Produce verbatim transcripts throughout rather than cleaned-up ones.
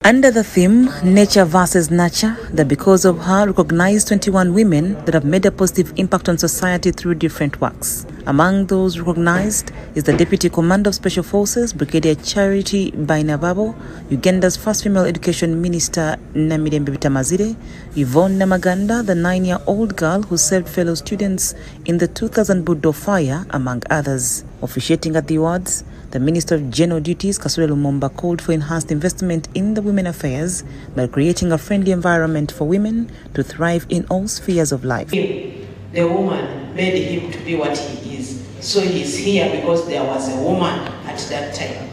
Under the theme, Nature versus Nurture, the Because of Her recognized twenty-one women that have made a positive impact on society through different works. Among those recognized is the Deputy Commander of Special Forces, Brigadier Charity Bainababo, Uganda's first female education minister, Namirembe Bitamazire, Yvonne Namaganda, the nine-year-old girl who saved fellow students in the two thousand Budo fire, among others. Officiating at the awards, the Minister of General Duties, Kasule Lumumba, called for enhanced investment in the women affairs by creating a friendly environment for women to thrive in all spheres of life. The woman made him to be what he is. So he's here because there was a woman at that time.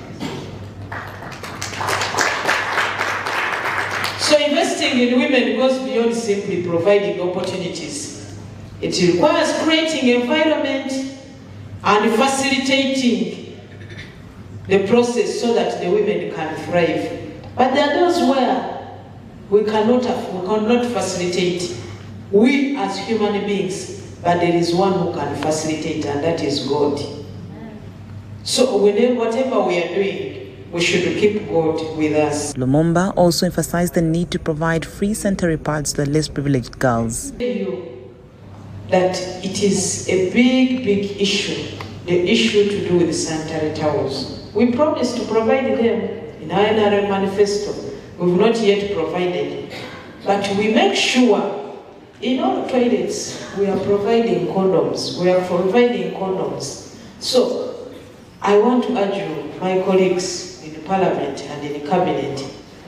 So investing in women goes beyond simply providing opportunities. It requires creating environment and facilitating the process so that the women can thrive. But there are those where we cannot, we cannot facilitate. We as human beings, but there is one who can facilitate, and that is God. So whatever we are doing, we should keep God with us. Lumumba also emphasized the need to provide free sanitary pads to the less privileged girls. That it is a big, big issue, the issue to do with sanitary towels. We promised to provide them in our N R M manifesto. We've not yet provided, but we make sure in all toilets we are providing condoms. We are providing condoms. So I want to urge you, my colleagues in Parliament and in Cabinet,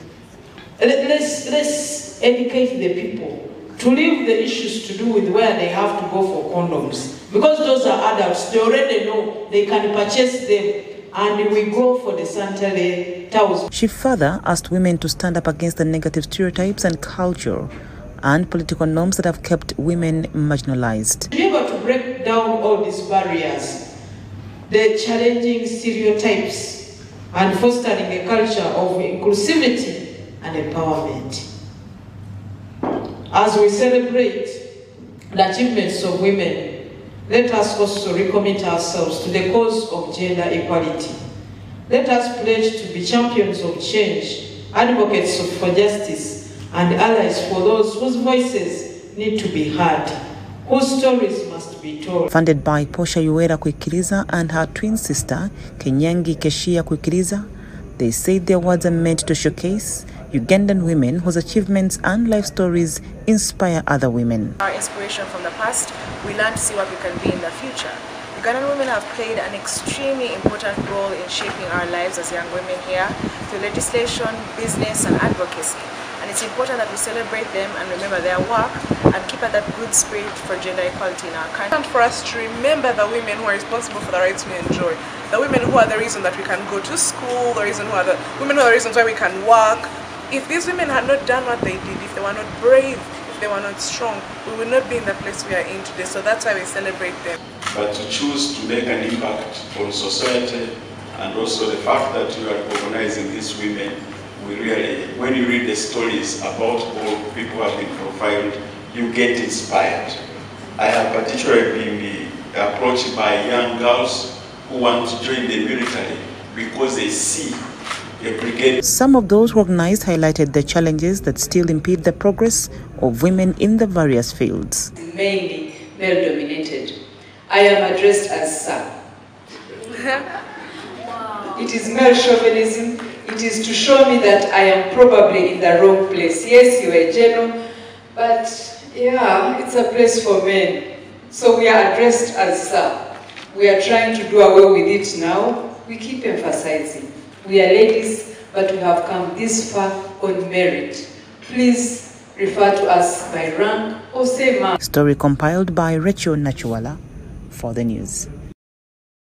let's, let's educate the people to leave the issues to do with where they have to go for condoms. Because those are adults, they already know they can purchase them, and we go for the sanitary towels. She further asked women to stand up against the negative stereotypes and culture and political norms that have kept women marginalized. To be able to break down all these barriers, the challenging stereotypes, and fostering a culture of inclusivity and empowerment. As we celebrate the achievements of women, let us also recommit ourselves to the cause of gender equality. Let us pledge to be champions of change, advocates for justice, and allies for those whose voices need to be heard, whose stories must be told. Funded by Portia Yoweri Kwikiriza and her twin sister, Kenyangi Keshia Kwikiriza, they said their awards are meant to showcase Ugandan women whose achievements and life stories inspire other women. Our inspiration from the past, we learn to see what we can be in the future. Ugandan women have played an extremely important role in shaping our lives as young women here through legislation, business, and advocacy. And it's important that we celebrate them and remember their work and keep at that good spirit for gender equality in our country. And for us to remember the women who are responsible for the rights we enjoy, the women who are the reason that we can go to school, the reason who are the women who are the reasons why we can work. If these women had not done what they did, if they were not brave, if they were not strong, we would not be in the place we are in today. So that's why we celebrate them. But to choose to make an impact on society, and also the fact that you are recognizing these women, we really, when you read the stories about all people who have been profiled, you get inspired. I have particularly been approached by young girls who want to join the military because they see a brigade. Some of those recognized highlighted the challenges that still impede the progress of women in the various fields. Mainly male-dominated. I am addressed as sir. It is male chauvinism. It is to show me that I am probably in the wrong place. Yes, you are general, but yeah, it's a place for men. So we are addressed as sir. We are trying to do away with it now. We keep emphasizing. We are ladies, but we have come this far on merit. Please refer to us by rank or say ma'am. Story compiled by Rachel Nachuala for the news.